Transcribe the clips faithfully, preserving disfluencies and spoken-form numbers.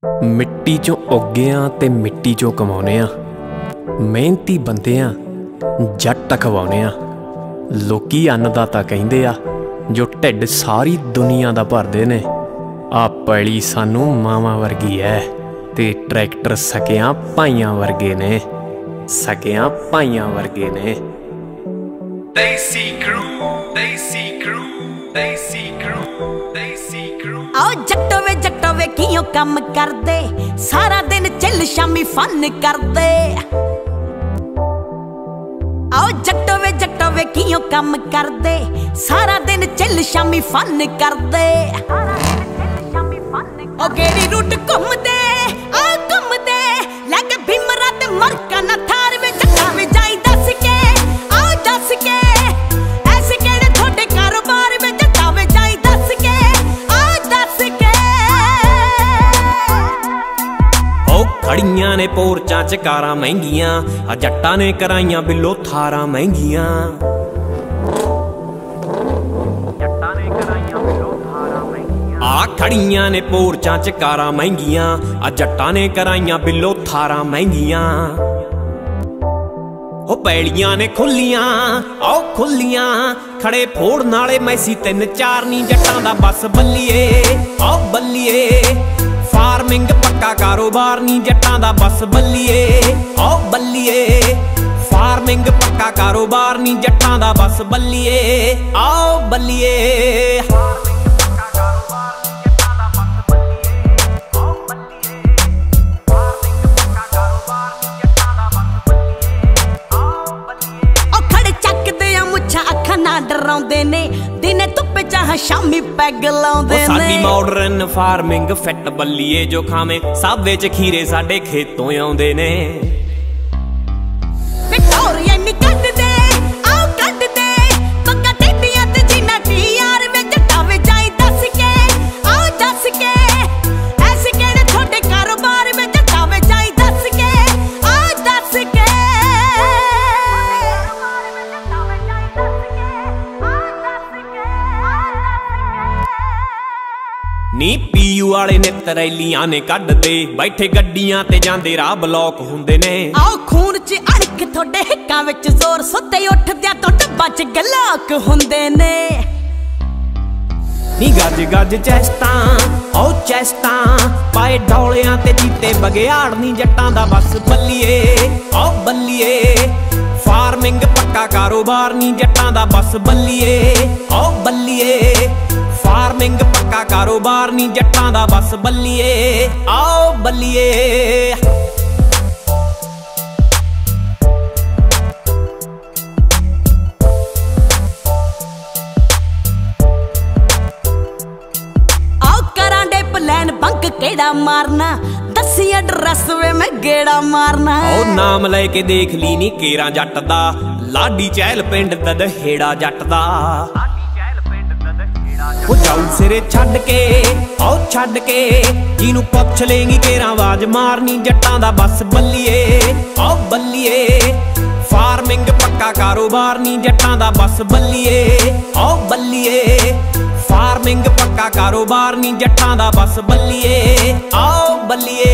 मिट्टी चों उगे आ ते मिट्टी चों कमाउने आ, मेहनती बंदे आ जट खवाउने आ। लोकी अन्नदाता कहिंदे आ जो ढिड सारी दुनिया दा भरदे ने। आ पैली सानू मावां वर्गी है ते ट्रैक्टर सकियां भाइयां वर्गे ने, सकियां भाइयां वर्गे ने। Desi crew, Desi crew, Desi crew, Desi crew। आओ जट्टो वे जट्टो वे कियों कम कर दे, सारा दिन चिल शामी फन कर दे। आओ जट्टो वे जट्टो वे कियों कम कर दे, सारा दिन चिल शामी फन कर दे। ओ गेड़ी रूट घूमदे आ घूमदे लगे भीमरा ते मरका ना थार वे जट्टा वे जाई दस के आओ दस के ऐसे केड़े थोड़े कारोबार वे जट्टा वे जाई दस के आओ दस के। ओ खड़ियां ने पोरचां च कारां महंगियां, आ जट्टां ने कराइयां बिलो थारां महंगियां। आ खड़ियां ने पोरचां च कारां महंगियां, आ जट्टां ने कराइयां बिलो थारां महंगियां। ओ पैलियां ने खुलियां आओ खुलियां, खड़े फोड़न वाले मैसी तिन चार नी जट्टां दा बस बल्लिए आओ बल्लिए। फार्मिंग पक्का कारोबार नी जट्टां दा बस बल्लिए आओ बल्लिए। फार्मिंग पक्का कारोबार नी जट्टां दा बस बल्लिए आओ बल्लिए। डराउंदे ने दिने धुप्पे चाह शामी पैग लाउंदे ने। साडी मॉडर्न फार्मिंग फिट बल्लिए जो खावे साबे च खीरे साडे खेतों आउंदे ने। विक्टोरिया नी कट दे आओ कट दे पक्का टेडियां ते जीना टी यार वे जट्टा वे जाई दस के आओ दस के ऐसे केड़े थोड़े कारोबार वे जट्टा वे जाई दस के आओ दस के। नी पीयू वाले ने तरैलियां ने कढ़ दे, बैठे गड्डियां ते जांदे राह ब्लॉक हुंदे ने। आओ खून च अड़क थोड़े हिक्कां विच जोर सुत्ते उठदियां तो डब्बा च गलाक हुंदे ने। नी गज गज चैस्टां ओ चैस्टां पाए डोलियां ते जीते बगेयाड़ नी जट्टां दा बस बल्लिए ओ बल्लिए। फार्मिंग पक्का कारोबार नी जट्टां दा बस बल्लिए ओ बल्लिए। फार्मिंग पक्का कारोबार नी जट्टां दा बस बल्लिए आओ बल्लिए। आओ करां दे प्लान बंक केड़ा मारना, दसी एड्रेस वे मैं गेड़ा मारना। ओ नाम लेके देख ली नी केरा जट दा, लाडी चैल पिंड ददहेड़ा जट दा। ओ जाऊ सिरे छड़ के आओ छड़ के जिनू पुछ लेंगी केरा आवाज मारनी जट्टां दा बस बल्लिए आओ बल्लिए। फार्मिंग पक्का कारोबार नी जट्टां दा बस बल्लिए आओ बल्लिए। फार्मिंग पक्का कारोबार नी जट्टां दा बस बल्लिए आओ बल्लिए।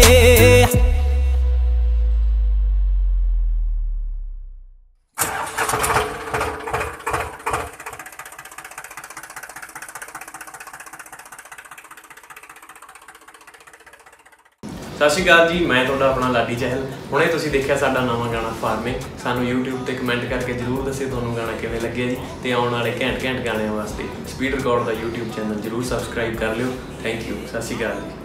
सत श्री अकाल जी, मैं तुहाडा अपना लाडी चहल। हुणे तुसीं देखिया साडा नवां गाना फार्मिंग। सानू यूट्यूब ते कमेंट करके जरूर दस्सिओ तुहानूं गाना किवें लग्गिआ जी, ते आउण वाले घैंट घैंट गाणिਆਂ वास्ते स्पीड रिकॉर्ड दा यूट्यूब चैनल जरूर सबसक्राइब कर लिओ। थैंक यू, सत श्री अकाल जी।